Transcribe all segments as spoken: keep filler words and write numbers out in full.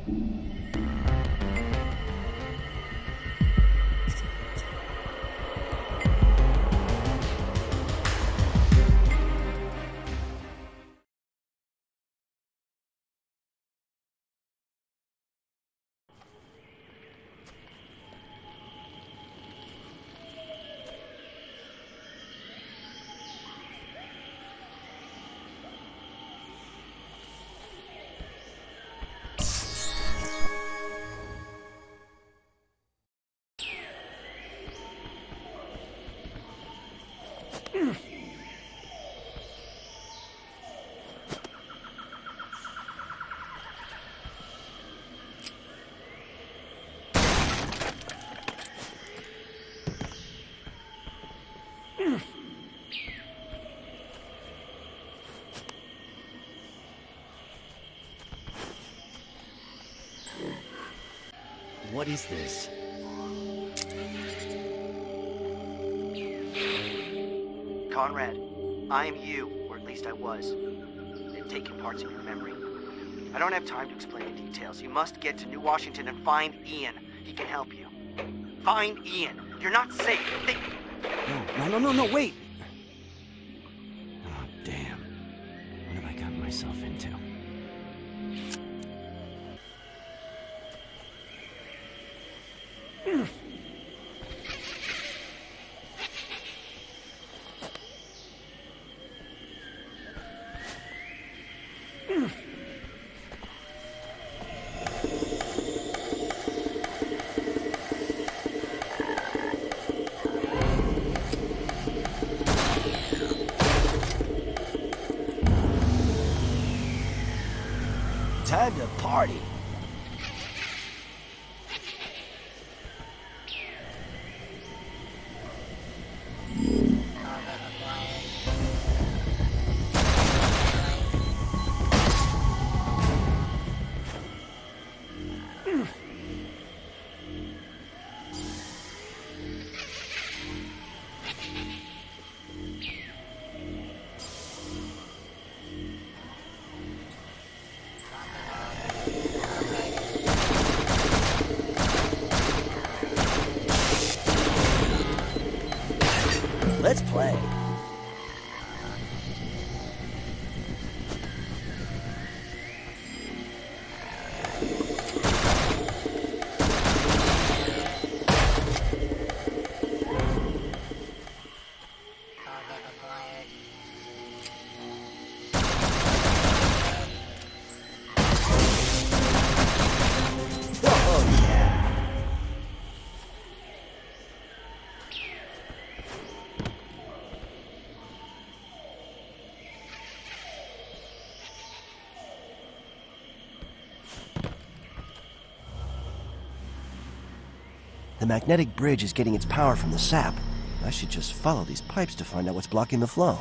What is this? Conrad, I am you, or at least I was. They've taken parts of your memory. I don't have time to explain the details. You must get to New Washington and find Ian. He can help you. Find Ian. You're not safe. They... No, no, no, no, no, wait! Oh, damn. What have I gotten myself into? Time to party. Let's play. The magnetic bridge is getting its power from the sap. I should just follow these pipes to find out what's blocking the flow.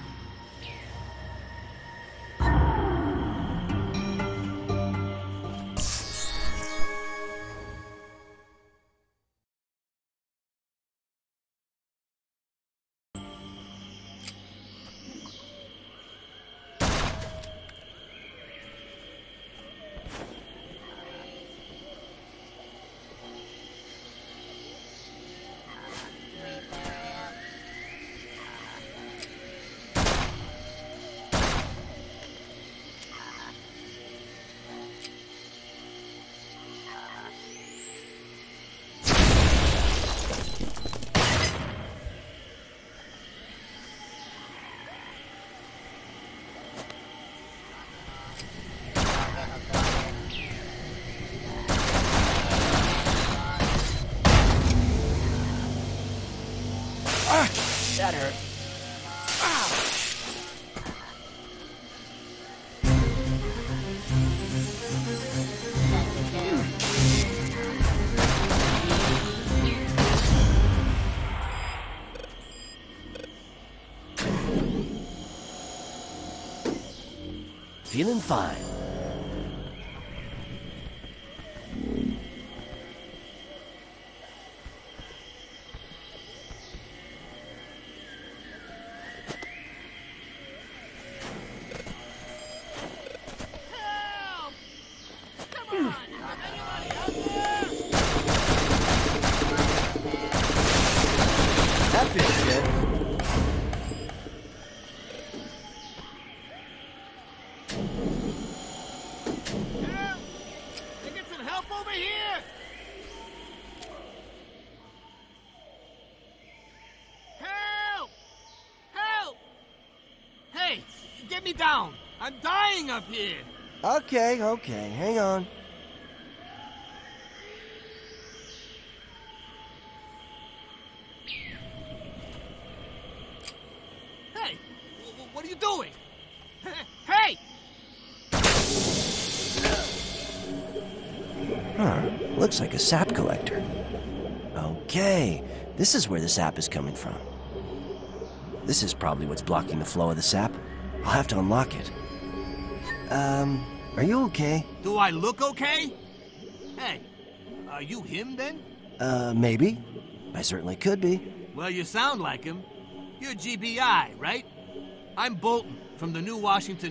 That hurt. Feeling fine. feels good. Help! Can I get some help over here? Help! Help! Hey, get me down. I'm dying up here. Okay, okay, hang on. Hey, w- what are you doing? Hey! Huh, looks like a sap collector. Okay, this is where the sap is coming from. This is probably what's blocking the flow of the sap. I'll have to unlock it. Um, are you okay? Do I look okay? Hey, are you him then? Uh, maybe. I certainly could be. Well, you sound like him. You're G B I, right? I'm Bolton from the New Washington.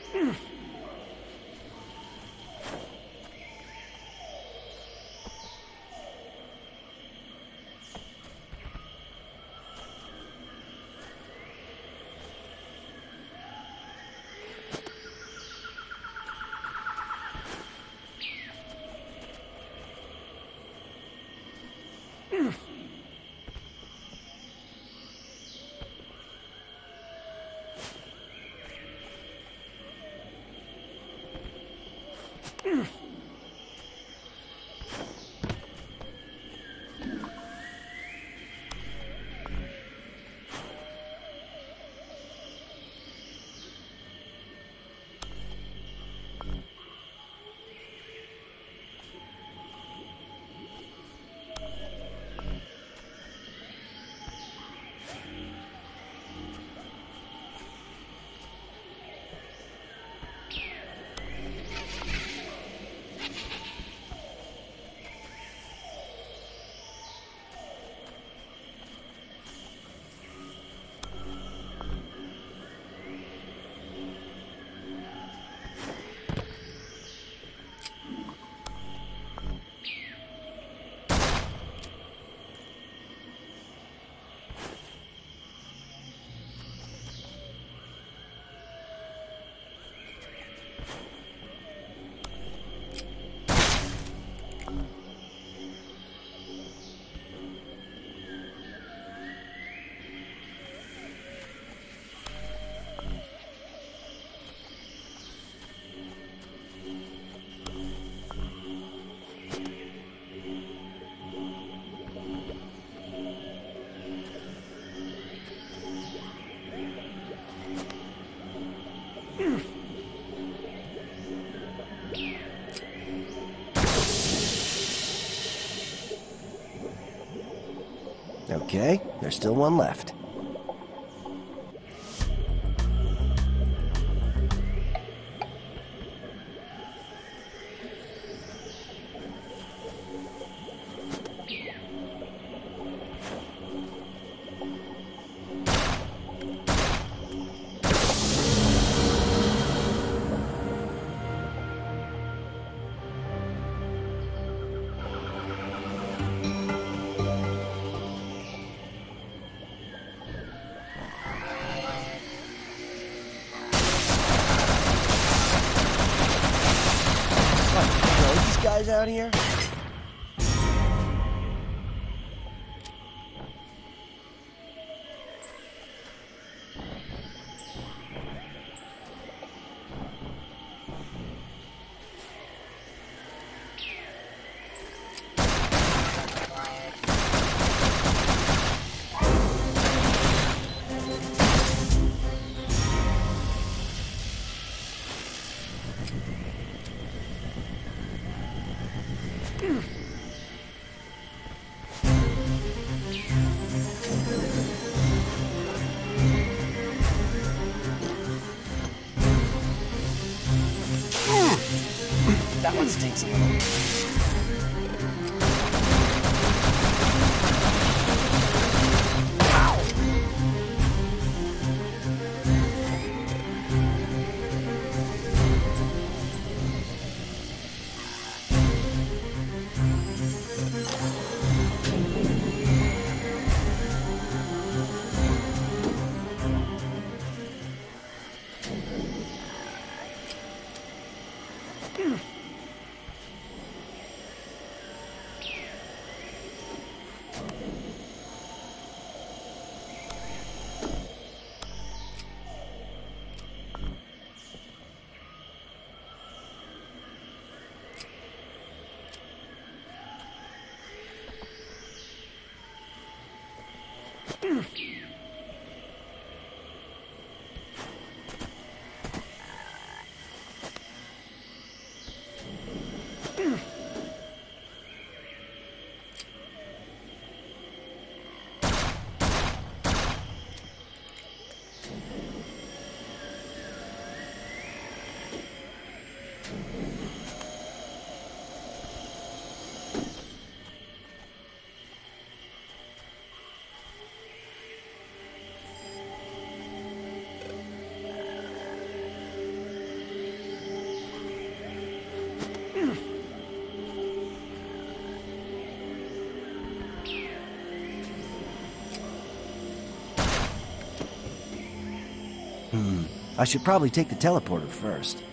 Okay, there's still one left. Guys out here? That one stinks a little. I should probably take the teleporter first.